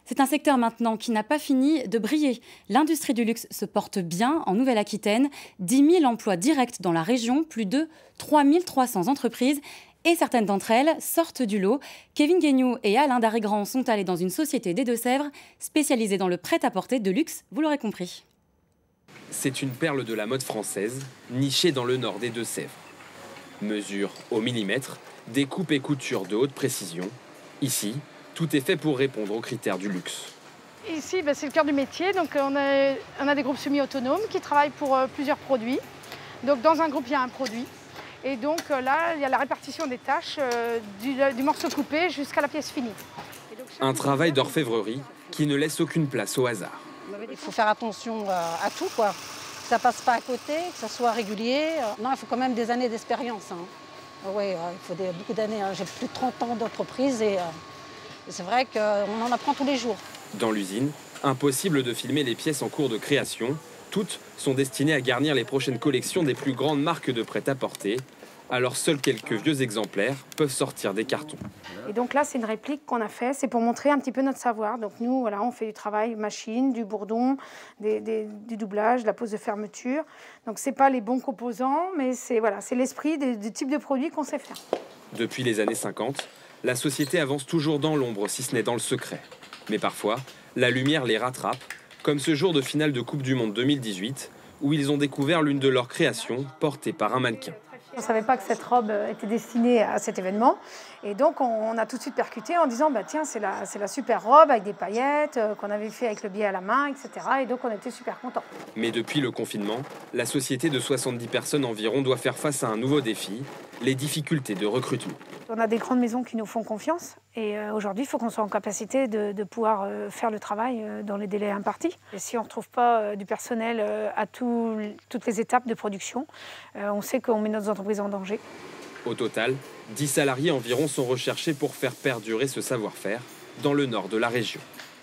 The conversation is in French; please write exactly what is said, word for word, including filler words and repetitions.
C'est un secteur maintenant qui n'a pas fini de briller. L'industrie du luxe se porte bien en Nouvelle-Aquitaine. dix mille emplois directs dans la région, plus de trois mille trois cents entreprises. Et certaines d'entre elles sortent du lot. Kevin Guignou et Alain Darrigrand sont allés dans une société des Deux-Sèvres spécialisée dans le prêt-à-porter de luxe, vous l'aurez compris. C'est une perle de la mode française, nichée dans le nord des Deux-Sèvres. Mesure au millimètre, découpe et couture de haute précision. Ici, tout est fait pour répondre aux critères du luxe. Ici, ben, c'est le cœur du métier. Donc, on, a, on a des groupes semi-autonomes qui travaillent pour euh, plusieurs produits. Donc, dans un groupe, il y a un produit. Et donc euh, là, il y a la répartition des tâches euh, du, du morceau coupé jusqu'à la pièce finie. Et donc, un travail d'orfèvrerie qui ne laisse aucune place au hasard. Il faut faire attention à, à tout, quoi. Que ça passe pas à côté, que ça soit régulier. Non, il faut quand même des années d'expérience. Hein. Oui, il faut des, beaucoup d'années. Hein. J'ai plus de trente ans d'entreprise et, euh, et c'est vrai qu'on en apprend tous les jours. Dans l'usine, impossible de filmer les pièces en cours de création. Toutes sont destinées à garnir les prochaines collections des plus grandes marques de prêt-à-porter. Alors seuls quelques vieux exemplaires peuvent sortir des cartons. Et donc là, c'est une réplique qu'on a fait, c'est pour montrer un petit peu notre savoir. Donc nous, voilà, on fait du travail machine, du bourdon, des, des, du doublage, de la pose de fermeture. Donc c'est pas les bons composants, mais c'est voilà, c'est l'esprit du type de produit qu'on sait faire. Depuis les années cinquante, la société avance toujours dans l'ombre, si ce n'est dans le secret. Mais parfois, la lumière les rattrape, comme ce jour de finale de Coupe du Monde deux mille dix-huit, où ils ont découvert l'une de leurs créations portée par un mannequin. On ne savait pas que cette robe était destinée à cet événement. Et donc, on a tout de suite percuté en disant bah, « Tiens, c'est la, c'est la super robe avec des paillettes euh, qu'on avait fait avec le biais à la main, et cetera » Et donc, on était super contents. Mais depuis le confinement, la société de soixante-dix personnes environ doit faire face à un nouveau défi, les difficultés de recrutement. On a des grandes maisons qui nous font confiance. Et euh, aujourd'hui, il faut qu'on soit en capacité de, de pouvoir euh, faire le travail euh, dans les délais impartis. Et si on ne retrouve pas euh, du personnel euh, à tout, toutes les étapes de production, euh, on sait qu'on met nos entreprises en danger. Au total, dix salariés environ sont recherchés pour faire perdurer ce savoir-faire dans le nord de la région.